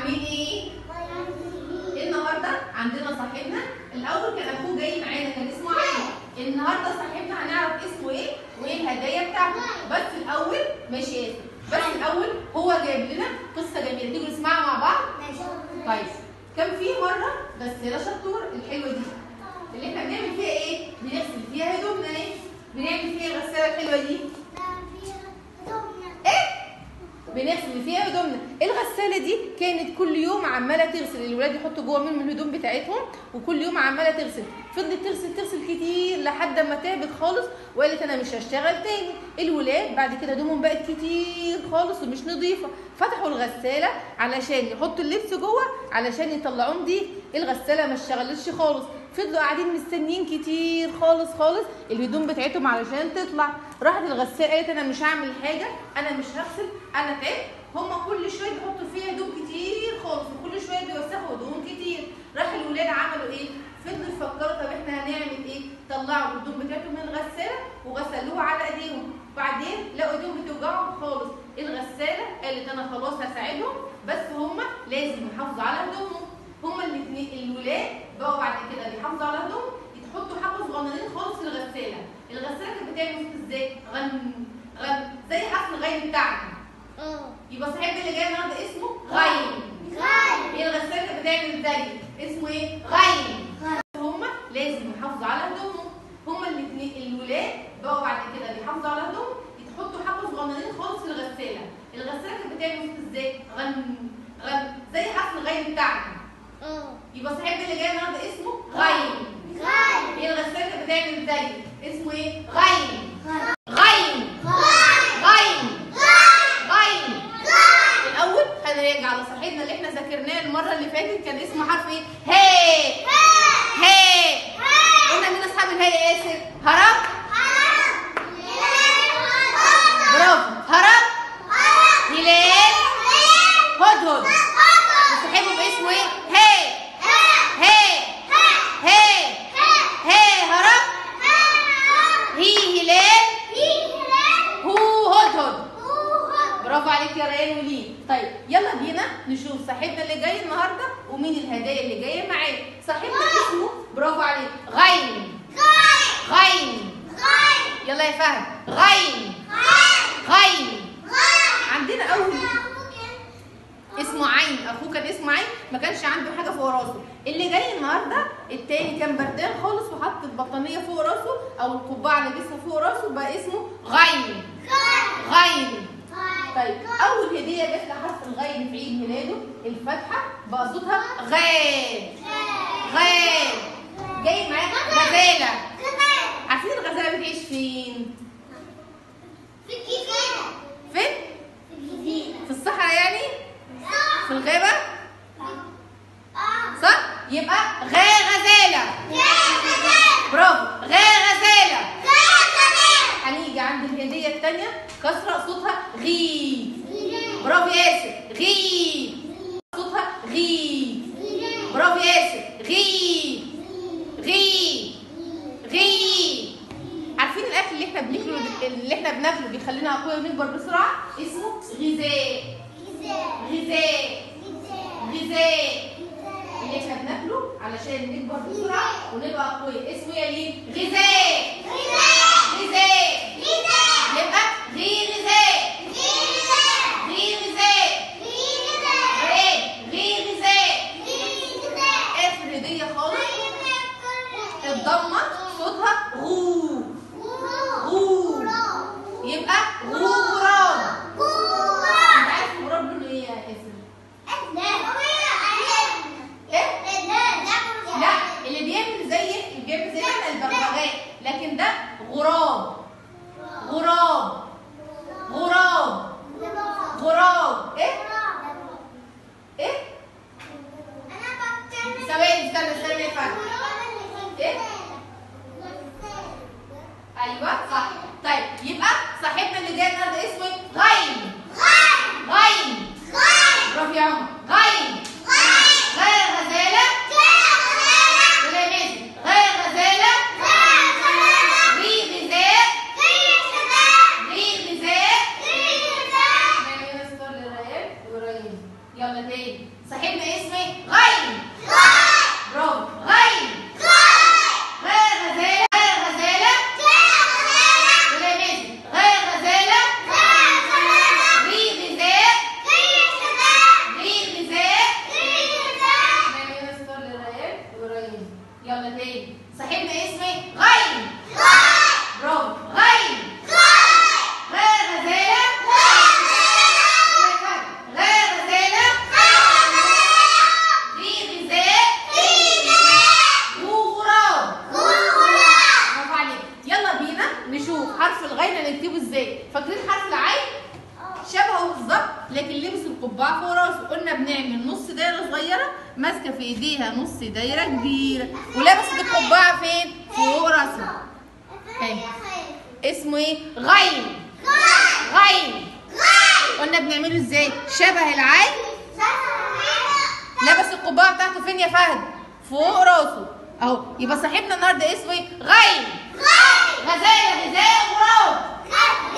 عاملين ايه؟ النهارده عندنا صاحبنا الاول كان اخوه جاي معانا كان اسمه علي. النهارده صاحبنا هنعرف اسمه ايه وايه الهدايا بتاعته. بس الاول ماشي ياسر، بس الاول هو جايب لنا قصه جميله، تيجوا نسمعها مع بعض؟ طيب كان في مره غساله شطور الحلوه دي اللي احنا بنعمل فيها ايه؟ بنغسل فيها هدومنا. ايه؟ بنعمل فيها الغساله الحلوه دي؟ بنغسل فيها هدومنا. الغساله دي كانت كل يوم عماله تغسل، الولاد يحطوا جوه من الهدوم بتاعتهم وكل يوم عماله تغسل. فضلت تغسل كتير لحد ما تعبت خالص وقالت انا مش هشتغل تاني. الولاد بعد كده هدومهم بقت كتير خالص ومش نظيفه، فتحوا الغساله علشان يحطوا اللبس جوه علشان يطلعوه نضيف. الغساله ما اشتغلتش خالص، فضلوا قاعدين مستنيين كتير خالص الهدوم بتاعتهم علشان تطلع. راحت الغساله قالت انا مش هعمل حاجه، انا مش هغسل، انا تعبت. هما كل شويه بيحطوا فيها هدوم كتير خالص وكل شويه بيوسخوا هدوم كتير. راح الولاد عملوا ايه؟ فضلوا يفكروا طب احنا هنعمل ايه؟ طلعوا الهدوم بتاعتهم من الغساله وغسلوها على ايديهم. بعدين لقوا ايديهم بتوجعهم خالص. الغساله قالت انا خلاص هساعدهم بس هما لازم يحافظوا على هدومهم. هما الاثنين الولاد بقوا بعد كده بيحافظوا على هدومهم، يحطوا حبه صغننين خالص في الغساله. الغساله كانت بتعمل صوت ازاي؟ غن غن زي حرف الغين بتاعنا. يبقى صاحبنا اللي جاي النهارده اسمه غين. هي الغساله كانت بتعمل ازاي؟ اسمه ايه؟ غين. هما لازم يحافظوا على هدومهم. هما الاثنين الولاد بقوا بعد كده بيحافظوا على هدومهم، يحطوا حبه صغننين خالص في الغساله. الغساله كانت بتعمل صوت ازاي؟ غن غن زي حرف الغين بتاعنا. يبقى صاحبنا اللي جاي النهارده اسمه غين. هي الغساله كانت بتعمل ازاي؟ اسمه ايه؟ غين. الاول خلينا نرجع لصاحبنا اللي احنا ذاكرناه المره اللي فاتت، كان اسمه حرف ايه؟ هي. قلنا مين اصحاب الهي يا ياسر؟ هرب. برافو. هرب، هلال، هدهد. وصاحبهم اسمه ايه؟ هي هرب، هي هلال، هو هدهد. برافو عليك يا ريان وليه. طيب يلا بينا نشوف صاحبنا اللي جاي النهارده ومين الهدايا اللي جايه معاه. صاحبنا اسمه برافو عليك غين. يلا يا فهد. غين. عندنا اول اسمه عين، اخوه كان اسمه عين ما كانش عنده حاجه فوق راسه. اللي جاي النهارده التاني كان بردان خالص وحط البطانيه فوق راسه او القبعه لبسها فوق راسه بقى اسمه غين. طيب اول هديه جت لحرف الغين في عيد ميلاده الفاتحه بقى صوتها غين. جاي معاه غزاله. عارفين الغزاله بتعيش فين؟ فين؟ في الصحراء يعني؟ في الغابه؟ صح؟ يبقى غزاله. برافو. غزاله. هنيجي عند الهديه الثانيه كسره صوتها غي. برافو ياسر. غي. صوتها غي. برافو ياسر. غي. عارفين الاكل اللي احنا بناكله بيخلينا اقوياء ونكبر بسرعه؟ اسمه غذاء. اللي احنا بناكله علشان نكبر بسرعه ونبقى اقوياء اسمه ايه يا لين؟ غذاء. يبقى غذاء. اخر هديه خالص الضمه صوتها غو. يبقى غراب. انت عارف الغراب لونه ايه يا ياسر؟ لا اللي بيعمل زي البغبغاء، لكن ده غراب. ايه؟ ثواني استنى يا فندم. ايه؟ ايوه صح. طيب يبقى صاحبنا اللي جاي النهارده اسمه غين. برافو يا عمر. غين. غزاله. غزاله. غذاء. يلا تاني. صاحبنا اسمه غين. برافو. غين. غير غزالة. غير غزالة. ولا ماشي. غير غزالة. ري غذاء. ري غذاء. نعمل ستار للريال وريان. يلا تاني. صاحبنا اسمه غين. برافو. غين. غير غزالة. غير غزالة. ري غذاء. غراب. برافو عليك. يلا بينا نشوف حرف الغين هنكتبه ازاي. فاكرين حرف العين؟ شبهه بالظبط لكن لبس القبعه فوق راسه. قلنا بنعمل نص دايره صغيره ماسكه في ايديها نص دايره كبيره ولبست القبعه فين؟ فوق راسها. اسمه ايه؟ غين. غين. قلنا بنعمله ازاي؟ شبه العين لبس القبعه بتاعته فين يا فهد؟ فوق راسه اهو. يبقى صاحبنا النهارده اسمه ايه؟ غين. غزاله. غذاء. غراب.